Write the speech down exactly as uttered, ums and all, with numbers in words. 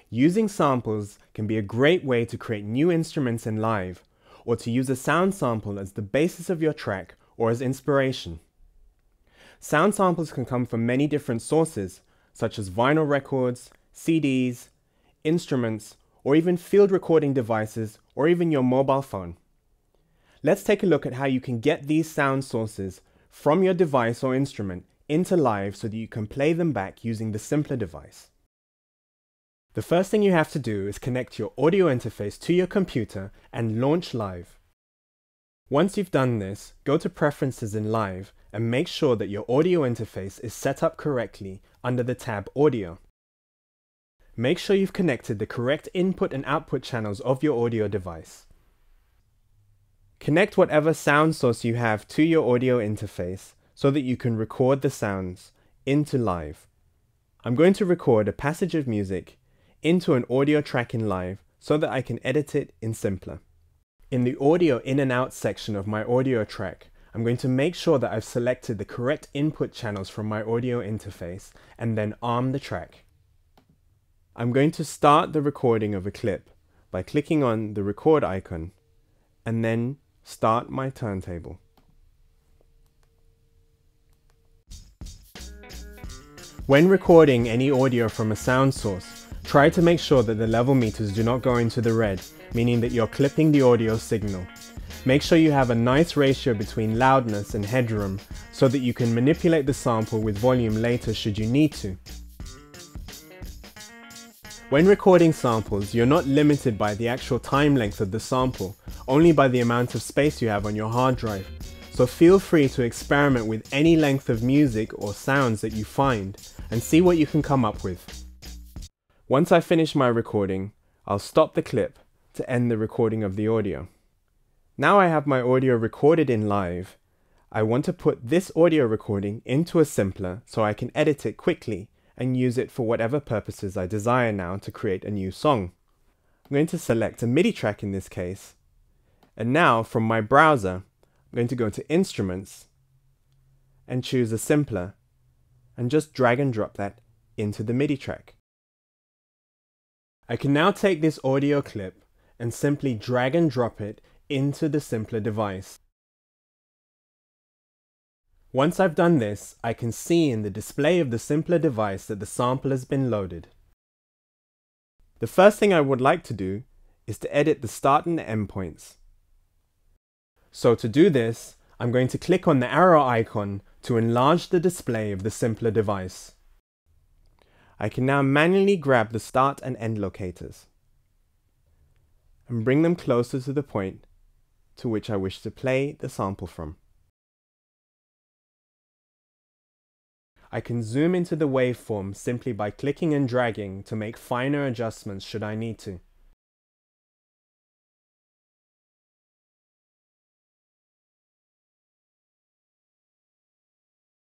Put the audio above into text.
Using samples can be a great way to create new instruments in live, or to use a sound sample as the basis of your track or as inspiration. Sound samples can come from many different sources, such as vinyl records, C Ds, instruments, or even field recording devices, or even your mobile phone. Let's take a look at how you can get these sound sources from your device or instrument into live so that you can play them back using the simpler device. The first thing you have to do is connect your audio interface to your computer and launch Live. Once you've done this, go to Preferences in Live and make sure that your audio interface is set up correctly under the tab Audio. Make sure you've connected the correct input and output channels of your audio device. Connect whatever sound source you have to your audio interface so that you can record the sounds into Live. I'm going to record a passage of music into an audio track in Live so that I can edit it in Simpler. In the audio in and out section of my audio track, I'm going to make sure that I've selected the correct input channels from my audio interface and then arm the track. I'm going to start the recording of a clip by clicking on the record icon and then start my turntable. When recording any audio from a sound source, try to make sure that the level meters do not go into the red, meaning that you're clipping the audio signal. Make sure you have a nice ratio between loudness and headroom so that you can manipulate the sample with volume later should you need to. When recording samples, you're not limited by the actual time length of the sample, only by the amount of space you have on your hard drive. So feel free to experiment with any length of music or sounds that you find and see what you can come up with. Once I finish my recording, I'll stop the clip to end the recording of the audio. Now I have my audio recorded in Live. I want to put this audio recording into a Simpler so I can edit it quickly and use it for whatever purposes I desire now to create a new song. I'm going to select a MIDI track in this case, and now from my browser I'm going to go to Instruments and choose a Simpler and just drag and drop that into the MIDI track. I can now take this audio clip and simply drag and drop it into the Simpler device. Once I've done this, I can see in the display of the Simpler device that the sample has been loaded. The first thing I would like to do is to edit the start and end points. So to do this, I'm going to click on the arrow icon to enlarge the display of the Simpler device. I can now manually grab the start and end locators and bring them closer to the point to which I wish to play the sample from. I can zoom into the waveform simply by clicking and dragging to make finer adjustments should I need to.